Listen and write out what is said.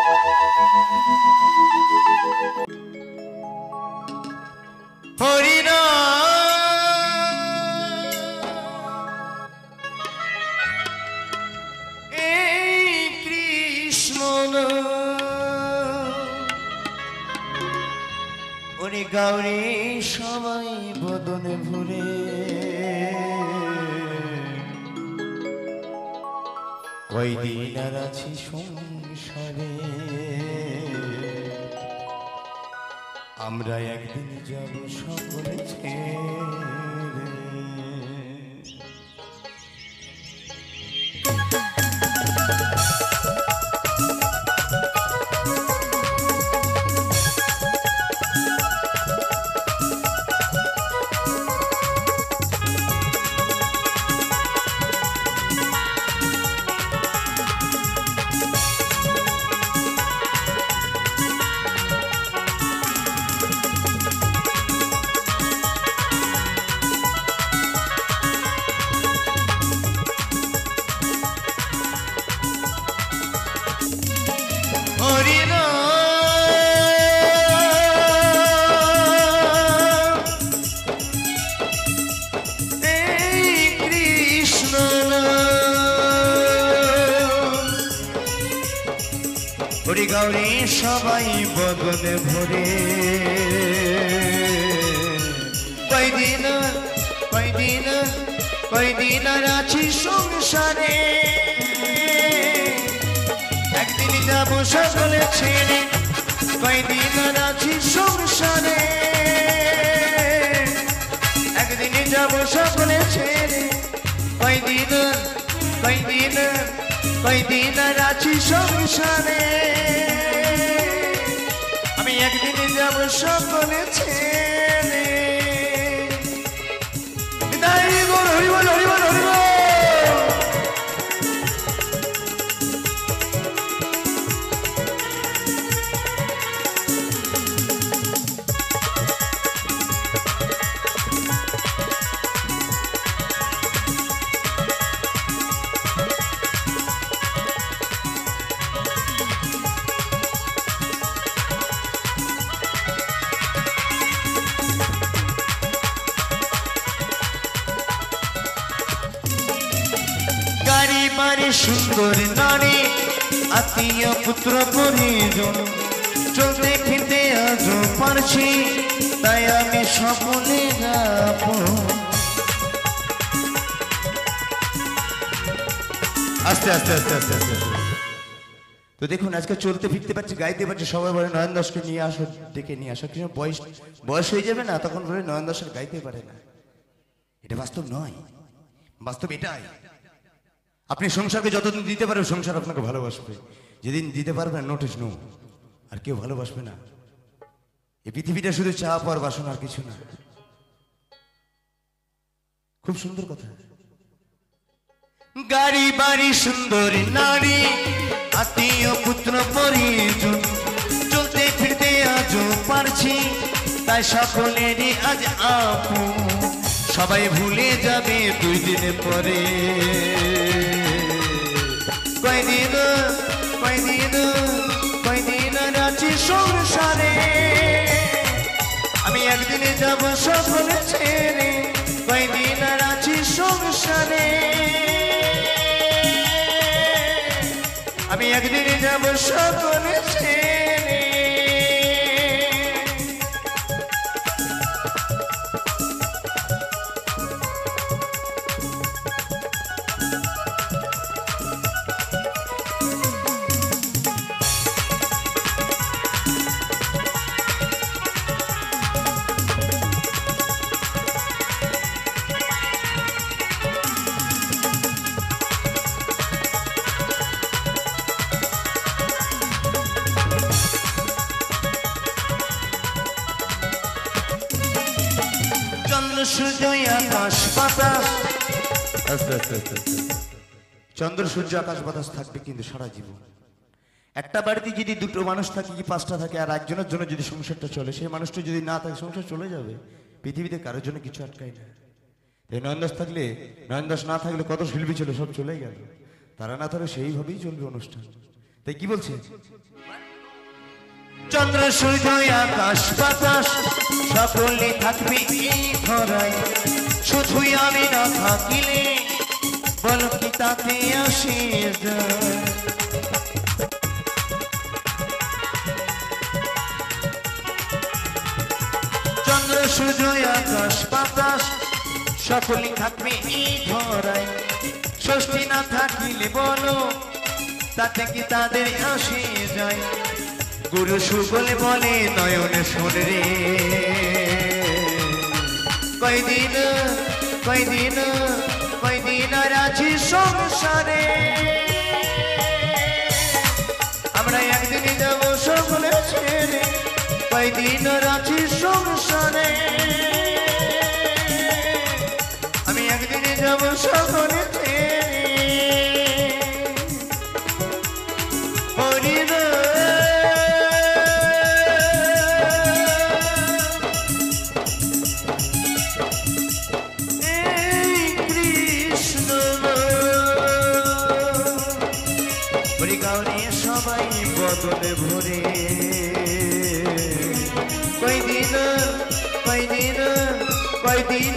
গাউরি সবাই বদনে ভরে কয়দিন আর আছি সংসারে আমরা একদিন যাব সকলে ছেড়ে গৌরী সবাই বদনে ভরে কয়দিন আর আছি সংসারে একদিন যাব সকলে ছেড়ে কয়দিন আর আছি সংসারে একদিন যাব সকলে ছেড়ে কয়দিন আর আছি সংসারে আমি একদিন যাব সকলে ছেড়ে হরিবল হরিবল হরিবল হরিবল সুন্দর নারী আত্মীয় পুত্র পরিজন চলতে ফিরতে আজও পারছি তাই আমি সকলে আস্তে আস্তে আস্তে আস্তে আস্তে তো দেখুন আজকে চলতে ফিরতে পারছি গাইতে পারছি সবাই বলে নয়ন দাসকে নিয়ে আসো ডেকে নিয়ে আসো কিছু বয়স হয়ে যাবে না তখন বলে নয়ন দাসের গাইতে পারে না এটা বাস্তব নয় বাস্তব এটাই আপনি সংসারকে যতদিন দিতে পারবেন সংসার আপনাকে ভালোবাসবে যেদিন দিতে পারবেন নোটিস নো আর কেউ ভালোবাসবে না এই পৃথিবীটা শুধু চাপ আর বাসনা আর কিছু না খুব সুন্দর কথা গাড়ি বাড়ি সুন্দর নারী আত্মীয় পুত্র পরিজন চলতে ফিরতে আজও পারছি তাই সকলেরই আজ আপন সবাই ভুলে যাবে 2 দিন পরে কয়দিন আছি সংসারে আমি একদিনে যাব সকলে ছেড়ে কয়দিন আছি সংসারে আমি একদিনে যাব সকলে ছেড়ে চন্দ্র সূর্য আকাশ বাতাস থাকবে কিন্তু সারা জীবন একটা বাড়িতে যদি 2টো মানুষ থাকে কি 5টা থাকে আর একজনের জন্য যদি সংসারটা চলে সেই মানুষটা যদি না থাকে সংসার চলে যাবে পৃথিবীতে কারোর জন্য কিছু আটকায় না এই নয়নদাস থাকলে নয়নদাস না থাকলে কত শিল্পী ছিল সব চলে গেল তারা না থাকলে সেইভাবেই চলবে অনুষ্ঠান তাই কি বলছে? চন্দ্র সূর্য আকাশ বাতাস সকলে থাকবে এই ধরায়, শুধুই আমি না থাকিলে বল কি তাতে আসে যায়? চন্দ্র সূর্য আকাশ বাতাস সকলে থাকবে এই ধরায়, ষষ্ঠী না থাকিলে বলো তাতে কি তাদের আসে যায়? গুরু সুবলে বলে নয়ন শোন রে, কয়দিন কয়দিন কয়দিন আর আছি সংসারে, আমরা একদিন যাব সকলে ছেড়ে, কয়দিন আর আছি সংসারে, আমি একদিন যাব সকলে ছেড়ে। সবাই বদলে ভরে, কয়দিন কয়দিন কয়দিন